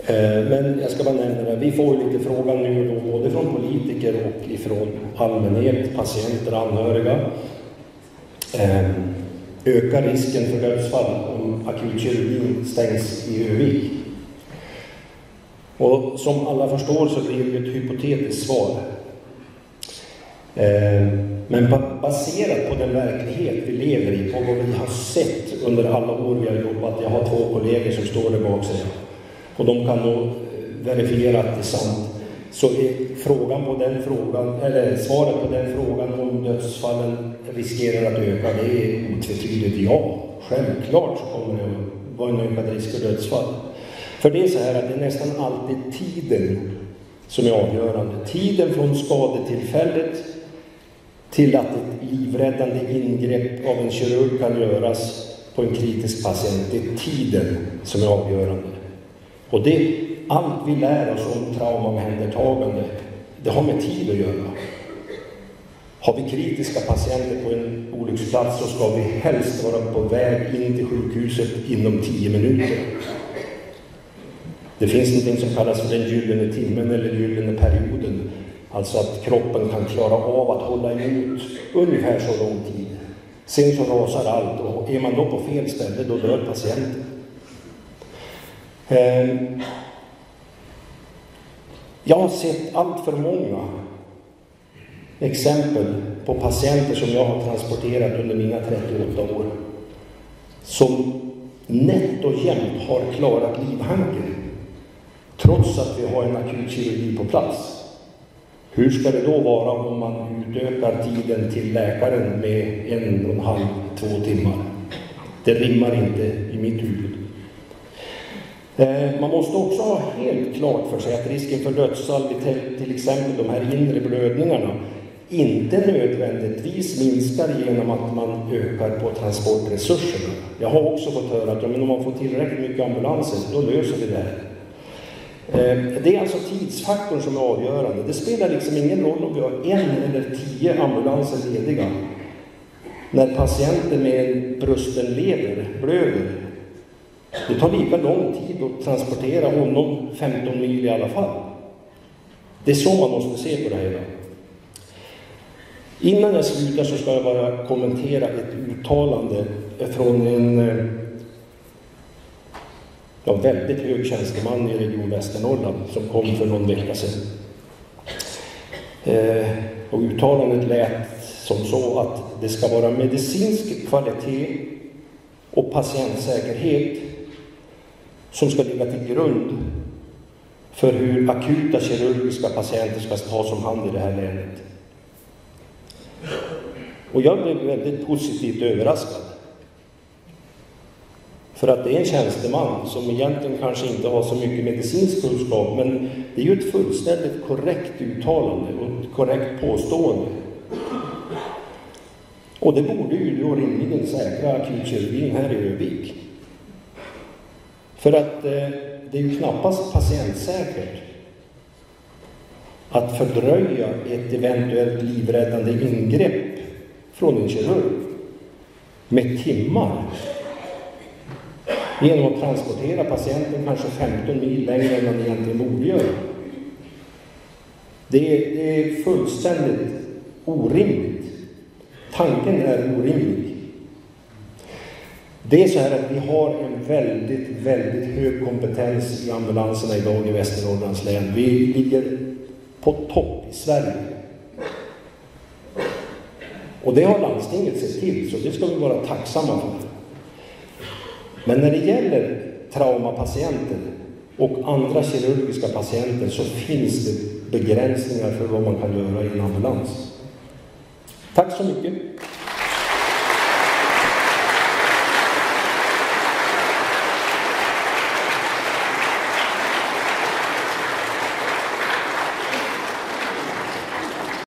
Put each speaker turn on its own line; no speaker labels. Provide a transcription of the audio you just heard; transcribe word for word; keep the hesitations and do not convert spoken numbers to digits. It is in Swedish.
Men jag ska bara nämna det. Vi får lite frågan nu då, både från politiker och ifrån allmänhet, patienter och anhöriga. Ökar risken för dödsfall om akutkirurgin stängs i Övik? Och som alla förstår så blir det ett hypotetiskt svar. Men baserat på den verklighet vi lever i, på vad vi har sett under alla år vi har jobbat, jag har två kollegor som står där bak sig och de kan nog verifiera att det är sant, så är frågan på den frågan, eller svaret på den frågan om dödsfallen riskerar att öka, det är otvetydigt ja. Självklart så kommer det att vara en ökad risk för dödsfall. För det är så här att det är nästan alltid tiden som är avgörande. Tiden från skadetillfället till att ett livräddande ingrepp av en kirurg kan göras på en kritisk patient. Det är tiden som är avgörande. Och det, allt vi lär oss om traumaomhändertagande, det har med tid att göra. Har vi kritiska patienter på en olycksplats så ska vi helst vara på väg in till sjukhuset inom tio minuter. Det finns något som kallas för den gyllene timmen eller gyllene perioden. Alltså att kroppen kan klara av att hålla emot ungefär så lång tid. Sen så rasar allt och är man då på fel ställe då dör patienten. Jag har sett allt för många exempel på patienter som jag har transporterat under mina trettioåtta år som nätt och jämnt har klarat livhanken trots att vi har en akutkirurgi på plats. Hur ska det då vara om man utökar tiden till läkaren med en och en halv, två timmar? Det rimmar inte i mitt huvud. Man måste också ha helt klart för sig att risken för dödsfall vid till exempel de här inre blödningarna inte nödvändigtvis minskar genom att man ökar på transportresurserna. Jag har också fått höra att om man får tillräckligt mycket ambulanser, då löser vi det här. Det är alltså tidsfaktorn som är avgörande. Det spelar liksom ingen roll om vi har en eller tio ambulanser lediga. När patienten med en brusten lever blöder, det tar lika lång tid att transportera honom femton mil i alla fall. Det är så man måste se på det här. Innan jag slutar så ska jag bara kommentera ett uttalande från en ja, väldigt hög tjänsteman i Region Västernorrland som kom för någon vecka sedan. Eh, och uttalandet lät som så att det ska vara medicinsk kvalitet och patientsäkerhet som ska ligga till grund för hur akuta kirurgiska patienter ska tas om hand i det här länet. Och jag blev väldigt positivt överraskad. För att det är en tjänsteman som egentligen kanske inte har så mycket medicinsk kunskap, men det är ju ett fullständigt korrekt uttalande och ett korrekt påstående. Och det borde ju då rimligen säkra akutkirurgin här i Övik. För att eh, det är ju knappast patientsäkert att fördröja ett eventuellt livräddande ingrepp från en kirurg med timmar genom att transportera patienten kanske femton mil längre än man egentligen borde göra. Det är, det är fullständigt orimligt. Tanken är orimlig. Det är så här att vi har en väldigt, väldigt hög kompetens i ambulanserna idag i Västernorrlands län. Vi ligger på topp i Sverige. Och det har landstinget sett till, så det ska vi vara tacksamma för. Men när det gäller traumapatienter och andra kirurgiska patienter så finns det begränsningar för vad man kan göra i en ambulans. Tack så mycket.